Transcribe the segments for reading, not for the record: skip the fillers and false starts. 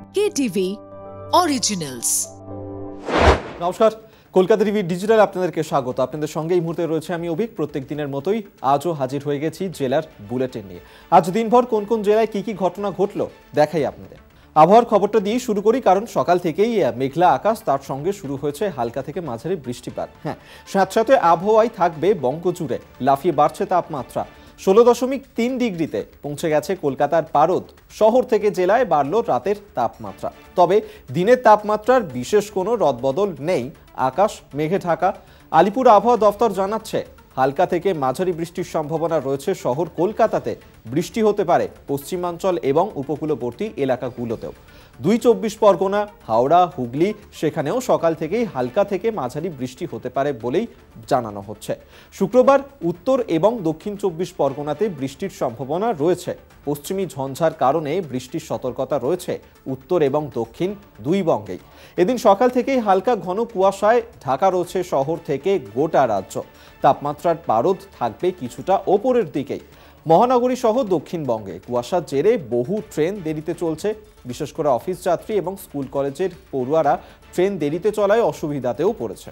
KTV Originals। নমস্কার, Kolkata TV digital আপনাদেরকে স্বাগত। আপনাদের সঙ্গে এই মুহূর্তে রয়েছে আমি অভিক। প্রত্যেক দিনের মতোই আজও হাজির হয়ে গেছি জেলার বুলেটিন নিয়ে। আজ দিনভর কোন কোন জেলায় কি কি ঘটনা ঘটলো দেখাই আপনাদের। আবহাওয়ার খবরটা দিয়ে শুরু করি, কারণ সকাল থেকেই মেঘলা আকাশ, তার সঙ্গে শুরু হয়েছে হালকা থেকে মাঝারি বৃষ্টিপাত। সাথে সাথে আবহাওয়ায় থাকবে বঙ্গজুড়ে লাফিয়ে বাড়ছে তাপমাত্রা। 16.3 ডিগ্রিতে পৌঁছে গেছে কলকাতার পারদ। শহর থেকে জেলায় বাড়ল রাতের তাপমাত্রা। তবে দিনের তাপমাত্রার বিশেষ কোনো রদবদল নেই, আকাশ মেঘে ঢাকা। আলিপুর আবহাওয়া দফতর জানাচ্ছে হালকা থেকে মাঝারি বৃষ্টির সম্ভাবনা রয়েছে শহর কলকাতাতে। বৃষ্টি হতে পারে পশ্চিমাঞ্চল এবং উপকূলবর্তী এলাকাগুলোতেও। 24 পরগনা, হাওড়া, হুগলি, সেখানেও সকাল থেকেই হালকা থেকে মাঝারি বৃষ্টি হতে পারে বলেই জানানো হচ্ছে। শুক্রবার উত্তর এবং দক্ষিণ 24 পরগনাতে বৃষ্টির সম্ভাবনা রয়েছে। পশ্চিমী ঝঞ্ঝার কারণে বৃষ্টির সতর্কতা রয়েছে উত্তর এবং দক্ষিণ দুই বঙ্গেই। এদিন সকাল থেকেই হালকা ঘন কুয়াশায় ঢাকা রয়েছে শহর থেকে গোটা রাজ্য। তাপমাত্রার পারদ থাকবে কিছুটা ওপরের দিকেই। মহানগরী সহ দক্ষিণবঙ্গে কুয়াশার জেরে বহু ট্রেন দেরিতে চলছে। বিশেষ করে অফিস যাত্রী এবং স্কুল কলেজের পড়ুয়ারা ট্রেন দেরিতে চলায় অসুবিধাতেও পড়েছে।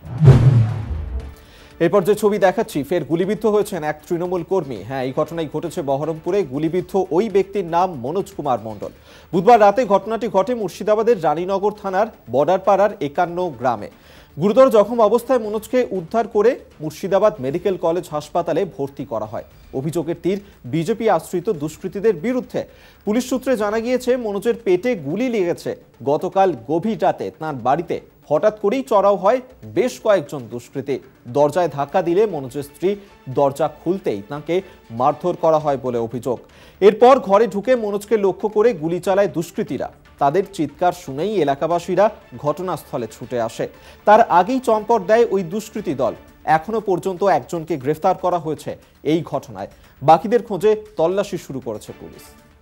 এরপর যে ছবি দেখাচ্ছি, ফের গুলিবিদ্ধ হয়েছেন এক তৃণমূল কর্মী। এই ঘটনাই ঘটেছে বহরমপুরে। গুলিবিদ্ধ ওই ব্যক্তির নাম মনোজ কুমার মণ্ডল। বুধবার রাতে ঘটনাটি ঘটে মুর্শিদাবাদের রানীনগর থানার বর্ডারপাড়ার 51 গ্রামে। গুরুতর জখম অবস্থায় মনোজকে উদ্ধার করে মুর্শিদাবাদ মেডিকেল কলেজ হাসপাতালে ভর্তি করা হয়। অভিযোগের তীর বিজেপি আশ্রিত দুষ্কৃতীদের বিরুদ্ধে। পুলিশ সূত্রে জানা গিয়েছে মনোজের পেটে গুলি লেগেছে। গতকাল গভীর রাতে তাঁর বাড়িতে হঠাৎ করেই চড়াও হয় বেশ কয়েকজন দুষ্কৃতী। দরজায় ধাক্কা দিলে মনোজের স্ত্রী দরজা খুলতেই তাঁকে মারধর করা হয় বলে অভিযোগ। এরপর ঘরে ঢুকে মনোজকে লক্ষ্য করে গুলি চালায় দুষ্কৃতীরা। তাদের চিৎকার শুনেই এলাকাবাসীরা ঘটনাস্থলে ছুটে আসে। তার আগেই চম্পট দেয় ওই দুষ্কৃতী দল। এখনো পর্যন্ত একজনকে গ্রেফতার করা হয়েছে এই ঘটনায়। বাকিদের খোঁজে তল্লাশি শুরু করেছে পুলিশ।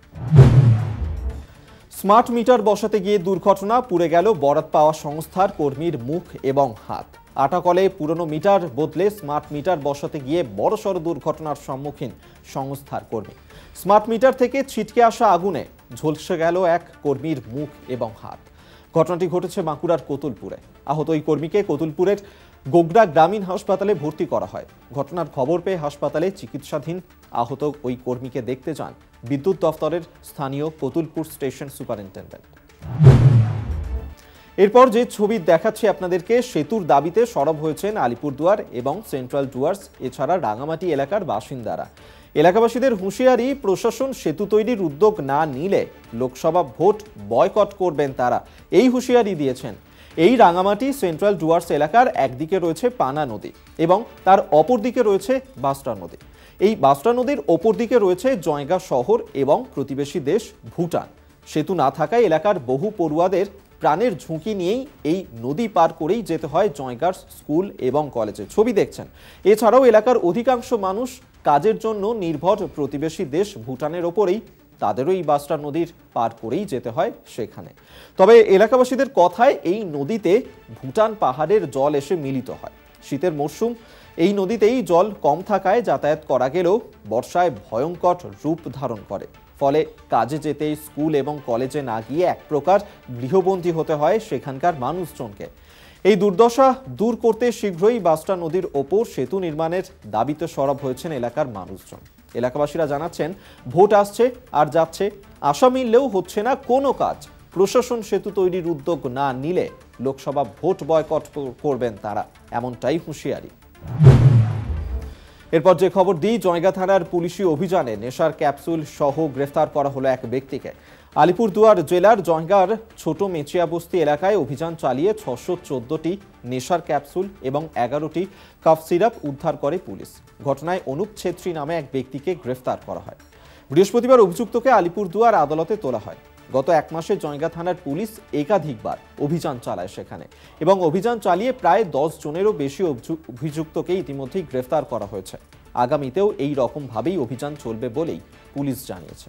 স্মার্ট মিটার বসাতে গিয়ে দুর্ঘটনা, পুড়ে গেল বরাত পাওয়া সংস্থার কর্মীর মুখ এবং হাত। আটাকলে পুরনো মিটার বদলে স্মার্ট মিটার বসাতে গিয়ে বড়সড় দুর্ঘটনার সম্মুখীন সংস্থার কর্মী। স্মার্ট মিটার থেকে ছিটকে আসা আগুনে ঝলসে গেল এক কর্মীর মুখ এবং হাত। ঘটনাটি ঘটেছে বাঁকুড়ার কোতুলপুরে। আহত ওই কর্মীকে কোতুলপুরের গোগড়া গ্রামীণ হাসপাতালে ভর্তি করা হয়। ঘটনার খবর পেয়ে হাসপাতালে চিকিৎসাধীন আহত ওই কর্মীকে দেখতে যান বিদ্যুৎ দফতরের স্থানীয় কোতুলপুর স্টেশন সুপারিনটেন্ডেন্ট। এরপর যে ছবি দেখাচ্ছি আপনাদেরকে, সেতুর দাবিতে সরব হয়েছেন আলিপুরদুয়ার এবং সেন্ট্রাল ডুয়ার্স, এছাড়া রাঙামাটি এলাকার বাসিন্দারা। এলাকাবাসীদের হুঁশিয়ারি, প্রশাসন সেতু তৈরির উদ্যোগ না নিলে লোকসভা ভোট বয়কট করবেন তারা, এই হুঁশিয়ারি দিয়েছেন। এই রাঙামাটি সেন্ট্রাল ডুয়ার্স এলাকার একদিকে রয়েছে পানা নদী এবং তার অপর দিকে রয়েছে বাসরা নদী। এই বাসরা নদীর অপর দিকে রয়েছে জয়গা শহর এবং প্রতিবেশী দেশ ভুটান। সেতু না থাকায় এলাকার বহু পড়ুয়াদের প্রাণের ঝুঁকি নিয়েই এই নদী পার করেই যেতে হয় জয়গার স্কুল এবং কলেজে। ছবি দেখছেন। এছাড়াও এলাকার অধিকাংশ মানুষ কাজের জন্য নির্ভর প্রতিবেশী দেশ ভুটানের ওপরেই। তাদেরও এই বাসরা নদীর পার করেই যেতে হয় সেখানে। তবে এলাকাবাসীদের কথায় এই নদীতে ভুটান পাহাড়ের জল এসে মিলিত হয়। শীতের মরশুম, এই নদীতেই জল কম থাকায় যাতায়াত করা গেলেও বর্ষায় ভয়ঙ্কর রূপ ধারণ করে। ফলে কাজে যেতে স্কুল এবং কলেজে না গিয়ে এক প্রকার গৃহবন্দী হতে হয় সেখানকার মানুষজনকে। এই দুর্দশা দূর করতে শীঘ্রই বাসরা নদীর ওপর সেতু নির্মাণের দাবিতে সরব হয়েছেন এলাকার মানুষজন। এলাকাবাসীরা জানাচ্ছেন, ভোট আসছে আর যাচ্ছে, আশা মিললেও হচ্ছে না কোনো কাজ। প্রশাসন সেতু তৈরির উদ্যোগ না নিলে লোকসভা ভোট বয়কট করবেন তারা, এমনটাই হুঁশিয়ারি। এরপর যে খবর দিই, জয়গা থানার পুলিশি অভিযানে নেশার ক্যাপসুল সহ গ্রেফতার করা হলো এক ব্যক্তিকে। আলিপুরদুয়ার জেলার জয়গার ছোট মেচিয়া বস্তি এলাকায় অভিযান চালিয়ে 614টি নেশার ক্যাপসুল এবং 11টি কাফ সিরাপ উদ্ধার করে পুলিশ। ঘটনায় অনুপ ছেত্রী নামে এক ব্যক্তিকে গ্রেফতার করা হয়। বৃহস্পতিবার অভিযুক্তকে আলিপুরদুয়ার আদালতে তোলা হয়। গত এক মাসে জয়গা থানার পুলিশ একাধিকবার অভিযান চালায় সেখানে এবং অভিযান চালিয়ে প্রায় 10 জনেরও বেশি অভিযুক্তকে ইতিমধ্যেই গ্রেফতার করা হয়েছে। আগামীতেও এই রকম ভাবেই অভিযান চলবে বলেই পুলিশ জানিয়েছে।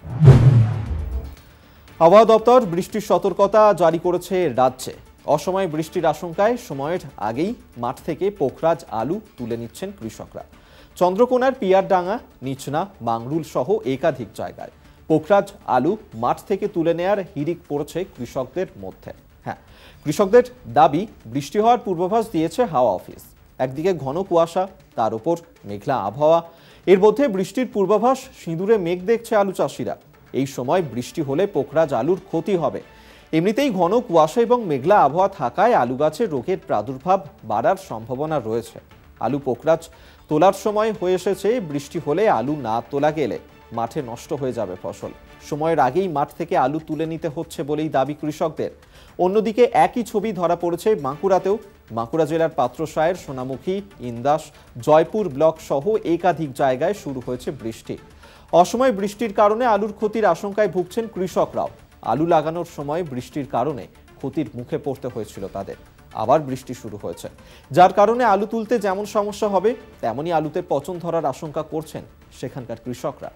আবহাওয়া দপ্তর বৃষ্টির সতর্কতা জারি করেছে রাজ্যে। অসময়ে বৃষ্টির আশঙ্কায় সময়ের আগেই মাঠ থেকে পোখরাজ আলু তুলে নিচ্ছেন কৃষকরা। চন্দ্রকোনার পিয়ারডাঙ্গা, নিচনা, মাংরুল সহ একাধিক জায়গায় পোখরাজ আলু মাঠ থেকে তুলে নেয়ার হিড়িক পড়েছে কৃষকদের মধ্যে। হ্যাঁ, কৃষকদের দাবি বৃষ্টি হওয়ার পূর্বাভাস দিয়েছে হাওয়া অফিস। একদিকে ঘন কুয়াশা, তার উপর মেঘলা আবহাওয়া, এর মধ্যে বৃষ্টির পূর্বাভাস সিঁদুরে মেঘ দেখছে আলু চাষিরা। এই সময় বৃষ্টি হলে পোখরাজ আলুর ক্ষতি হবে। এমনিতেই ঘন কুয়াশা এবং মেঘলা আবহাওয়া থাকায় আলু গাছে রোগের প্রাদুর্ভাব বাড়ার সম্ভাবনা রয়েছে। আলু পোখরাজ তোলার সময় হয়ে এসেছে। বৃষ্টি হলে আলু না তোলা গেলে মাঠে নষ্ট হয়ে যাবে ফসল। সময়ের আগেই মাঠ থেকে আলু তুলে নিতে হচ্ছে বলেই দাবি কৃষকদের। অন্যদিকে একই ছবি ধরা পড়েছে বাঁকুড়াতেও। বাঁকুড়া জেলার পাত্রসায়ের, সোনামুখী, ইন্দাস, জয়পুর ব্লক সহ একাধিক জায়গায় শুরু হয়েছে বৃষ্টি। অসময় বৃষ্টির কারণে আলুর ক্ষতির আশঙ্কায় ভুগছেন কৃষকরাও। আলু লাগানোর সময় বৃষ্টির কারণে ক্ষতির মুখে পড়তে হয়েছিল তাদের। আবার বৃষ্টি শুরু হয়েছে, যার কারণে আলু তুলতে যেমন সমস্যা হবে তেমনি আলুতে পচন ধরার আশঙ্কা করছেন সেখানকার কৃষকরা।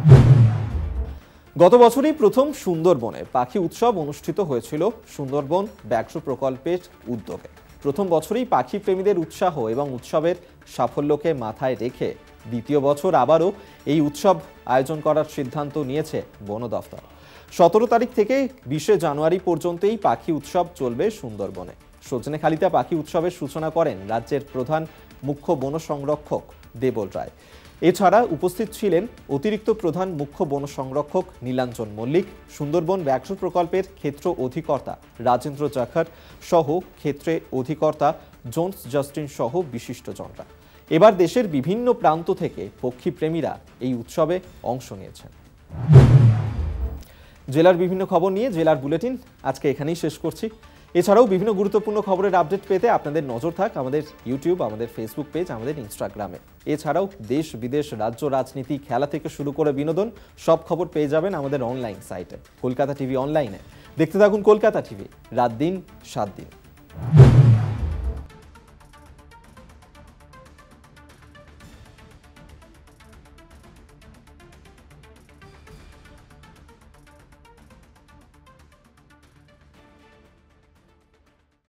গত বছরই প্রথম সুন্দরবনে পাখি উৎসব অনুষ্ঠিত হয়েছিল সুন্দরবন ব্যাঘ্র প্রকল্পের উদ্যোগে। প্রথম বছরেই পাখি প্রেমীদের উৎসাহ এবং উৎসবের সাফল্যকে মাথায় রেখে দ্বিতীয় বছর আবারও এই উৎসব আয়োজন করার সিদ্ধান্ত নিয়েছে বন দফতর। 17 তারিখ থেকে 20 জানুয়ারি পর্যন্ত এই পাখি উৎসব চলবে সুন্দরবনে। সজনেখালিতে পাখি উৎসবের সূচনা করেন রাজ্যের প্রধান মুখ্য বন সংরক্ষক দেবল রায়। এছাড়া উপস্থিত ছিলেন অতিরিক্ত প্রধান মুখ্য বন সংরক্ষক নীলাঞ্জন মল্লিক, সুন্দরবন ব্যাঘ্র প্রকল্পের ক্ষেত্র অধিকর্তা রাজেন্দ্র জাখার সহ ক্ষেত্রে অধিকর্তা জোন্স জাস্টিন সহ বিশিষ্টজনরা। এবার দেশের বিভিন্ন প্রান্ত থেকে পক্ষীপ্রেমীরা এই উৎসবে অংশ নিয়েছেন। জেলার বিভিন্ন খবর নিয়ে জেলার বুলেটিন আজকে এখানেই শেষ করছি। এছাড়াও বিভিন্ন গুরুত্বপূর্ণ খবরের আপডেট পেতে আপনাদের নজর থাক আমাদের ইউটিউব, আমাদের ফেসবুক পেজ, আমাদের ইনস্টাগ্রামে। এছাড়াও দেশ বিদেশ, রাজ্য, রাজনীতি, খেলা থেকে শুরু করে বিনোদন সব খবর পেয়ে যাবেন আমাদের অনলাইন সাইটে কলকাতা টিভি অনলাইনে। দেখতে থাকুন কলকাতা টিভি, রাত দিন 7 দিন।